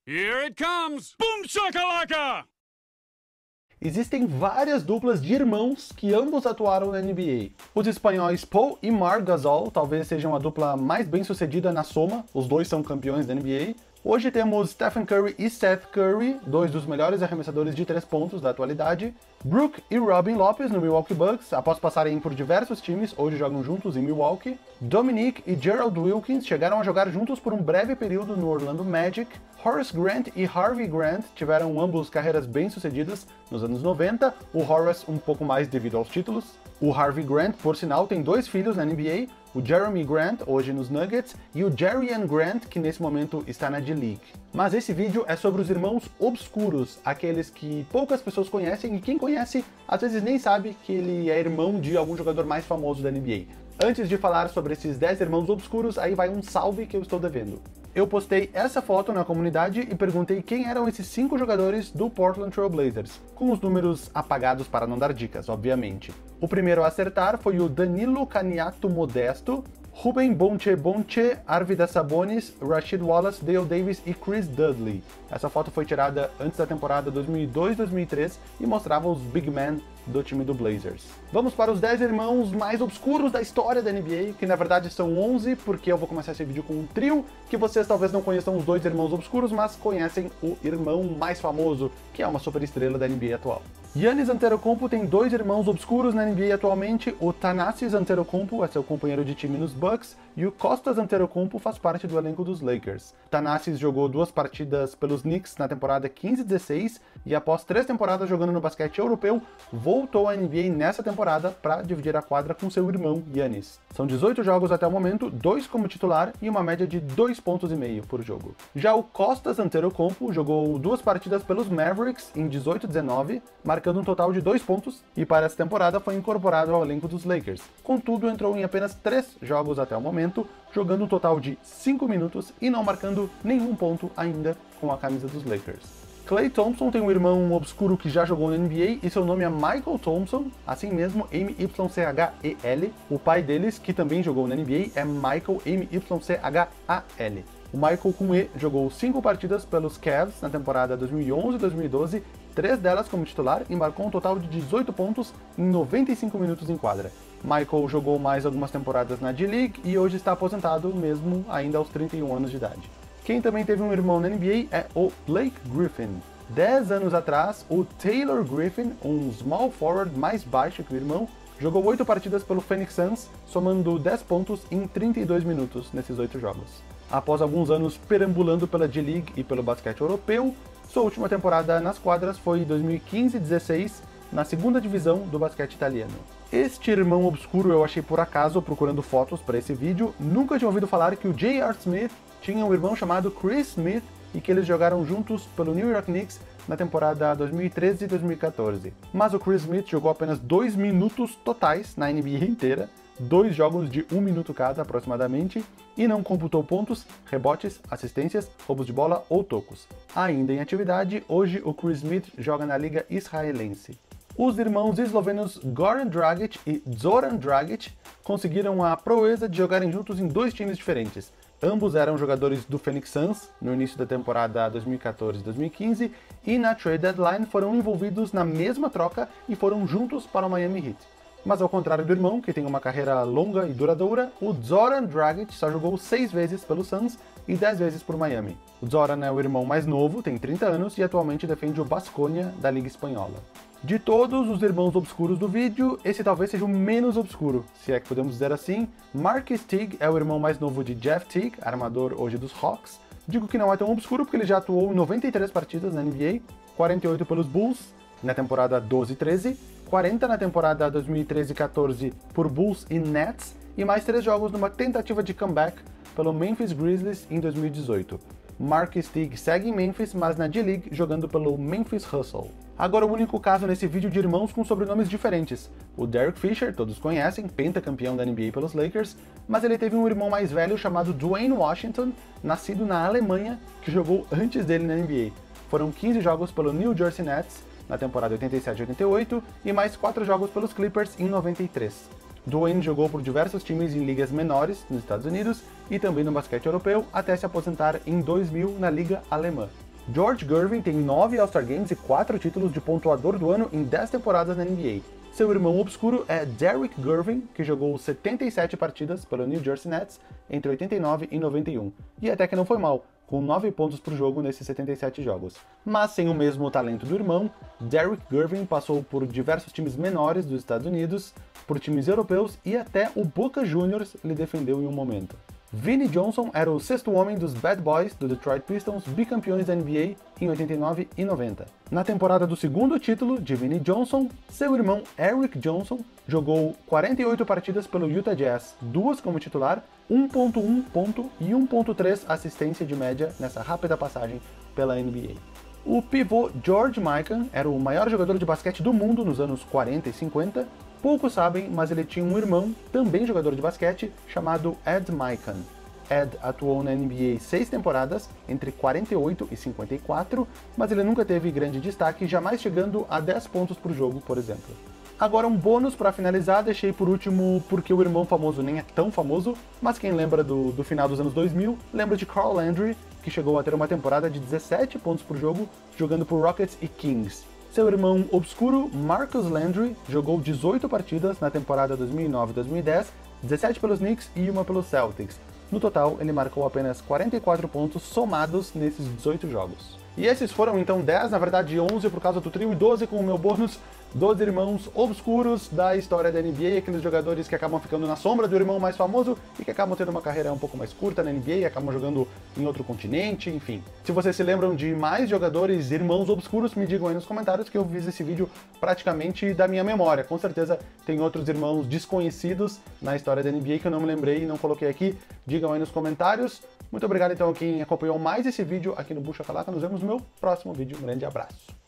Here it comes! Boom shakalaka! Existem várias duplas de irmãos que ambos atuaram na NBA. Os espanhóis Paul e Marc Gasol talvez sejam a dupla mais bem sucedida na soma, os dois são campeões da NBA. Hoje temos Stephen Curry e Seth Curry, dois dos melhores arremessadores de 3 pontos da atualidade. Brook e Robin Lopez no Milwaukee Bucks, após passarem por diversos times, hoje jogam juntos em Milwaukee. Dominique e Gerald Wilkins chegaram a jogar juntos por um breve período no Orlando Magic. Horace Grant e Harvey Grant tiveram ambos carreiras bem-sucedidas nos anos 90, o Horace um pouco mais devido aos títulos. O Harvey Grant, por sinal, tem 2 filhos na NBA, o Jeremy Grant, hoje nos Nuggets, e o Jerian Grant, que nesse momento está na D-League. Mas esse vídeo é sobre os irmãos obscuros, aqueles que poucas pessoas conhecem e quem conhece às vezes nem sabe que ele é irmão de algum jogador mais famoso da NBA. Antes de falar sobre esses 10 irmãos obscuros, aí vai um salve que eu estou devendo. Eu postei essa foto na comunidade e perguntei quem eram esses 5 jogadores do Portland Trail Blazers, com os números apagados para não dar dicas, obviamente. O primeiro a acertar foi o Danilo Caniato Modesto, Ruben Bonche, Arvidas Sabonis, Rasheed Wallace, Dale Davis e Chris Dudley. Essa foto foi tirada antes da temporada 2002-2003 e mostrava os big men do time do Blazers. Vamos para os 10 irmãos mais obscuros da história da NBA, que na verdade são 11, porque eu vou começar esse vídeo com um trio, que vocês talvez não conheçam os 2 irmãos obscuros, mas conhecem o irmão mais famoso, que é uma superestrela da NBA atual. Giannis Antetokounmpo tem 2 irmãos obscuros na NBA atualmente, o Thanasis Antetokounmpo é seu companheiro de time nos Bucks, e o Kostas Antetokounmpo faz parte do elenco dos Lakers. Thanasis jogou 2 partidas pelos Knicks na temporada 15-16, e após 3 temporadas jogando no basquete europeu, voltou à NBA nessa temporada para dividir a quadra com seu irmão Giannis. São 18 jogos até o momento, 2 como titular e uma média de 2,5 pontos por jogo. Já o Kostas Antetokounmpo jogou 2 partidas pelos Mavericks em 18-19, marcando um total de 2 pontos, e para essa temporada foi incorporado ao elenco dos Lakers. Contudo, entrou em apenas 3 jogos até o momento, jogando um total de 5 minutos e não marcando nenhum ponto ainda com a camisa dos Lakers. Klay Thompson tem um irmão obscuro que já jogou na NBA e seu nome é Michael Thompson, assim mesmo M-Y-C-H-E-L. O pai deles, que também jogou na NBA, é Michael M-Y-C-H-A-L. O Michael com E jogou 5 partidas pelos Cavs na temporada 2011-2012, 3 delas como titular e marcou um total de 18 pontos em 95 minutos em quadra. Michael jogou mais algumas temporadas na D-League e hoje está aposentado mesmo ainda aos 31 anos de idade. Quem também teve um irmão na NBA é o Blake Griffin. 10 anos atrás, o Taylor Griffin, um small forward mais baixo que o irmão, jogou 8 partidas pelo Phoenix Suns, somando 10 pontos em 32 minutos nesses 8 jogos. Após alguns anos perambulando pela D-League e pelo basquete europeu, sua última temporada nas quadras foi 2015-16, na segunda divisão do basquete italiano. Este irmão obscuro eu achei por acaso procurando fotos para esse vídeo, nunca tinha ouvido falar que o J.R. Smith tinha um irmão chamado Chris Smith e que eles jogaram juntos pelo New York Knicks na temporada 2013 e 2014. Mas o Chris Smith jogou apenas 2 minutos totais na NBA inteira, 2 jogos de 1 minuto cada aproximadamente, e não computou pontos, rebotes, assistências, roubos de bola ou tocos. Ainda em atividade, hoje o Chris Smith joga na liga israelense. Os irmãos eslovenos Goran Dragic e Zoran Dragic conseguiram a proeza de jogarem juntos em 2 times diferentes. Ambos eram jogadores do Phoenix Suns no início da temporada 2014-2015 e na trade deadline foram envolvidos na mesma troca e foram juntos para o Miami Heat. Mas ao contrário do irmão, que tem uma carreira longa e duradoura, o Zoran Dragic só jogou 6 vezes pelo Suns e 10 vezes por Miami. O Zoran é o irmão mais novo, tem 30 anos e atualmente defende o Baskonia da Liga Espanhola. De todos os irmãos obscuros do vídeo, esse talvez seja o menos obscuro, se é que podemos dizer assim. Marcus Teague é o irmão mais novo de Jeff Teague, armador hoje dos Hawks. Digo que não é tão obscuro porque ele já atuou em 93 partidas na NBA, 48 pelos Bulls na temporada 12-13, 40 na temporada 2013-14 por Bulls e Nets, e mais 3 jogos numa tentativa de comeback pelo Memphis Grizzlies em 2018. Marcus Teague segue em Memphis, mas na D-League jogando pelo Memphis Hustle. Agora o único caso nesse vídeo de irmãos com sobrenomes diferentes. O Derek Fisher, todos conhecem, pentacampeão da NBA pelos Lakers, mas ele teve um irmão mais velho chamado Dwayne Washington, nascido na Alemanha, que jogou antes dele na NBA. Foram 15 jogos pelo New Jersey Nets na temporada 87-88 e mais 4 jogos pelos Clippers em 93. Dwayne jogou por diversos times em ligas menores nos Estados Unidos e também no basquete europeu, até se aposentar em 2000 na Liga Alemã. George Gervin tem 9 All-Star Games e 4 títulos de pontuador do ano em 10 temporadas na NBA. Seu irmão obscuro é Derek Gervin, que jogou 77 partidas pelo New Jersey Nets entre 89 e 91, e até que não foi mal, com 9 pontos por jogo nesses 77 jogos. Mas sem o mesmo talento do irmão, Derek Gervin passou por diversos times menores dos Estados Unidos, por times europeus e até o Boca Juniors lhe defendeu em um momento. Vinnie Johnson era o sexto homem dos Bad Boys do Detroit Pistons, bicampeões da NBA em 89 e 90. Na temporada do segundo título de Vinnie Johnson, seu irmão Eric Johnson jogou 48 partidas pelo Utah Jazz, 2 como titular, 1.1 ponto e 1.3 assistência de média nessa rápida passagem pela NBA. O pivô George Mikan era o maior jogador de basquete do mundo nos anos 40 e 50. Poucos sabem, mas ele tinha um irmão, também jogador de basquete, chamado Ed Mikan. Ed atuou na NBA 6 temporadas, entre 48 e 54, mas ele nunca teve grande destaque, jamais chegando a 10 pontos por jogo, por exemplo. Agora um bônus para finalizar, deixei por último porque o irmão famoso nem é tão famoso, mas quem lembra do final dos anos 2000, lembra de Carl Landry, que chegou a ter uma temporada de 17 pontos por jogo, jogando por Rockets e Kings. Seu irmão obscuro, Marcus Landry, jogou 18 partidas na temporada 2009-2010, 17 pelos Knicks e 1 pelos Celtics. No total, ele marcou apenas 44 pontos somados nesses 18 jogos. E esses foram então 10, na verdade 11 por causa do trio e 12 com o meu bônus, 12 irmãos obscuros da história da NBA, aqueles jogadores que acabam ficando na sombra do irmão mais famoso e que acabam tendo uma carreira um pouco mais curta na NBA, acabam jogando em outro continente, enfim. Se vocês se lembram de mais jogadores irmãos obscuros, me digam aí nos comentários que eu fiz esse vídeo praticamente da minha memória. Com certeza tem outros irmãos desconhecidos na história da NBA que eu não me lembrei e não coloquei aqui. Digam aí nos comentários. Muito obrigado então a quem acompanhou mais esse vídeo aqui no Bucha Calaca. Nos vemos no meu próximo vídeo. Um grande abraço.